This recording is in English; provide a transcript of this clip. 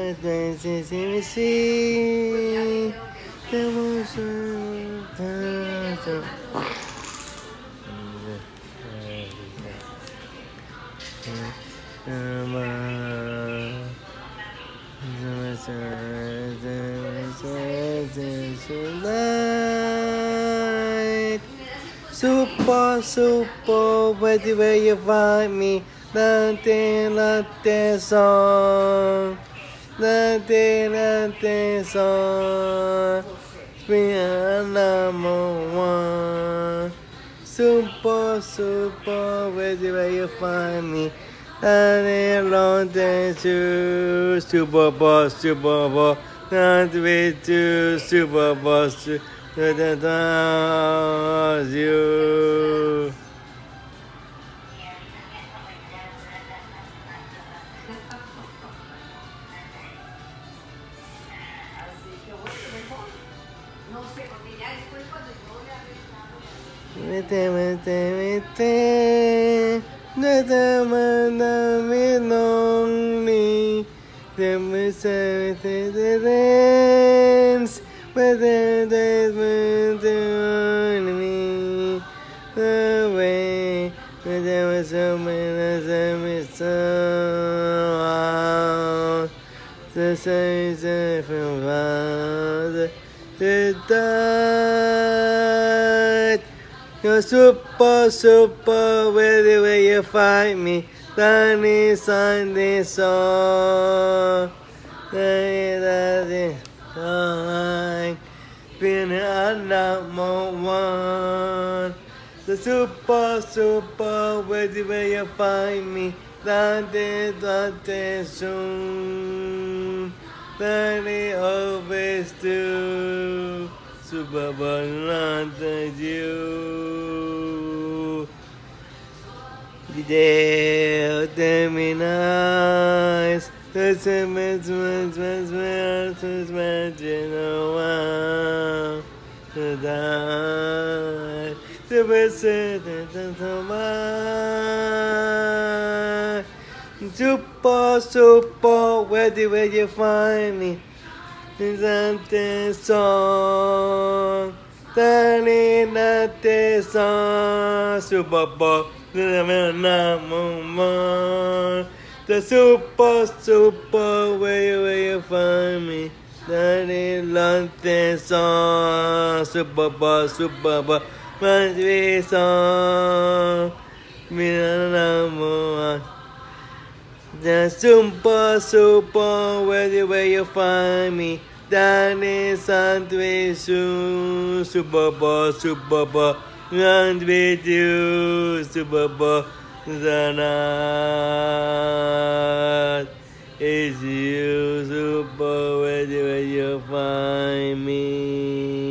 Super, super, where you find me? Latte song. Latte song. We are number one. Super, super, where you find me? Latte shoes. Super boss, not with you, super boss. You. No sé, porque ya después cuando yo le había You're super, super, where you find me? Sunny, Sunday song. Being a number one. The super, super, where you find me? Dante soon. They always do. Super Banana you. The terminais. The cement's the die. The super, super, where you find me? Dante song, Dante song, Super Bowl, the super, super, where you find me? Dante song, Super Bowl, Dante song, the super, super, where you find me? Danny Sunday soon, Super Bowl, run with you, Super Bowl, the night is you, Super, where you find me?